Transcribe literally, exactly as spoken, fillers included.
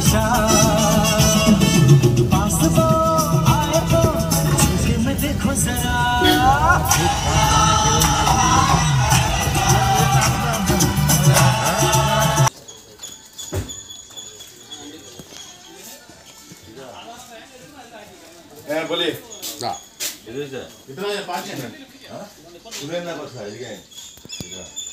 नशा, पास वो आए तो झुके में देखो जरा। Eh boleh. Tak. Itu saja. Itu aja pakai. Hah? Sudah nak pasal juga. Tidak.